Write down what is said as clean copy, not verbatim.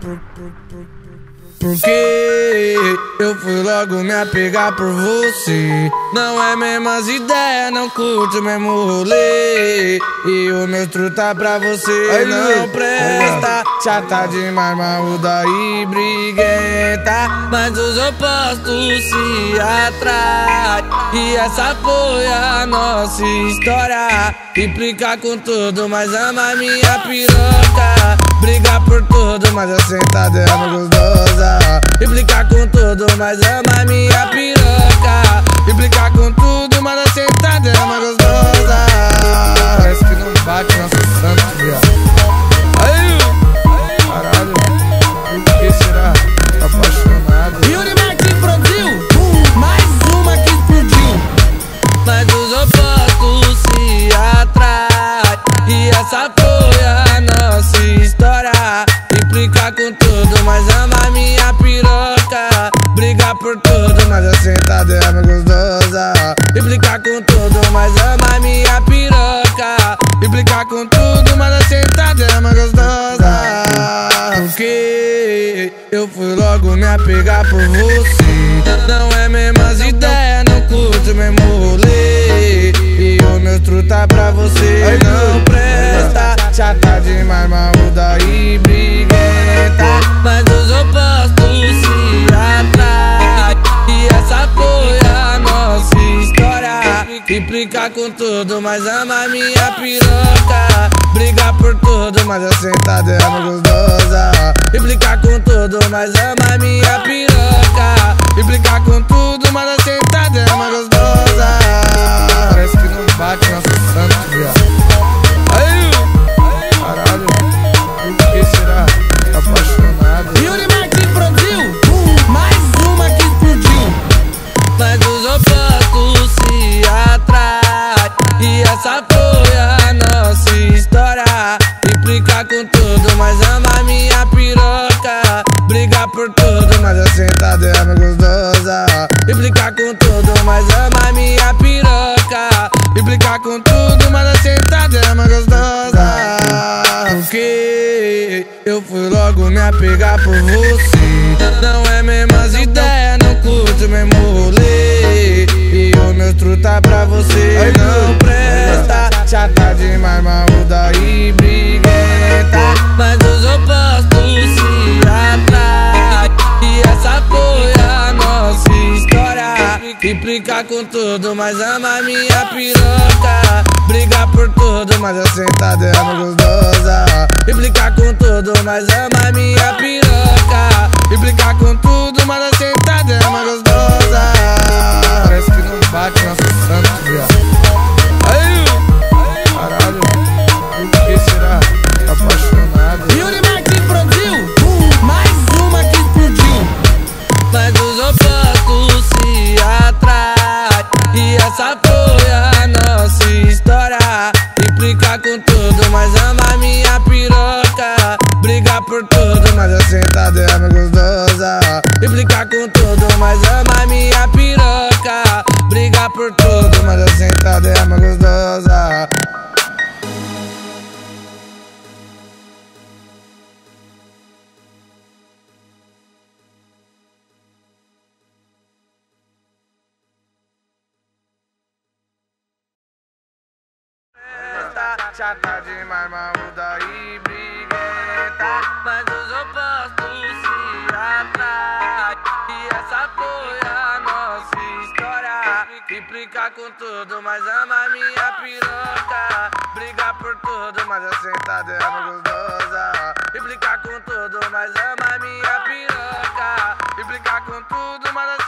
Porque eu fui logo me apegar por você. Não é mesmas ideias, não curto mesmo rolê. E o meu truta pra você não presta. Chata demais, maluda e briguenta, mas os opostos se atraem. E essa foi a nossa história. Implica com tudo, mas ama minha piroca. Briga por tudo, mas a sentada é gostosa. Implica com tudo, mas ama minha piroca. Implica com tudo, mas a sentada é gostosa. Parece que não bate nosso santo, viado. Caralho, por que será? Tá apaixonado. Yuri Martins produziu mais uma que explodiu. Mas os opostos se atraem. E essa foi a nossa história. Implica com tudo, mas ama minha piroca. Briga por tudo, mas a sentada é gostosa. Implica com tudo, mas ama minha piroca. Implica com tudo, mas a sentada é gostosa. Porque eu fui logo me apegar por você. Não é mesmas ideias, não curto mesmo rolê. E o meu truta pra você não presta. Chata demais, maluda e briguenta, mas os opostos se atraem. E essa foi a nossa história. Implica com tudo, mas ama minha piroca. Briga por tudo, mas a sentada é gostosa. Implica com tudo, mas ama minha piroca. Implica com tudo, mas a sentada é gostosa. Parece que não bate nosso santo, viado. Caralho, por que será? Tá apaixonado. Yuri Martins produziu mais uma que explodiu. Mas os opostos se atraem. E essa foi a nossa história. Implica com tudo, mas ama minha piroca. Briga por tudo, mas a sentada é gostosa. Implica com tudo, mas ama minha piroca. Implica com tudo, mas a sentada é gostosa. Porque eu fui logo me apegar por você. Não é mesmas ideias, não curto mesmo rolê. E o meu truta pra você não presta. Chata demais, maluda e briguenta, mas os opostos se atraem. E essa foi a nossa história. Implica com tudo, mas ama minha piroca. Briga por tudo, mas a sentada é gostosa. Implica com tudo, mas ama minha piroca. Implica com tudo, mas a sentada é gostosa. Parece que não bate nosso santo, viado. Caralho, por que será? Tá apaixonado. Yuri Martins produziu mais uma que explodiu. Mas os opostos se atraem. E essa foi a nossa história. Implica com tudo, mas ama minha piroca. Briga por tudo, mas a sentada é gostosa. Implica com tudo, mas ama minha piroca. Briga por tudo, mas a sentada é gostosa. Chata demais, maluda e briguenta, mas os opostos se atraem. E essa foi a nossa história. Implica com tudo, mas ama minha piroca. Briga por tudo, mas a sentada é gostosa. Implica com tudo, mas ama minha piroca. Implica com tudo, mas a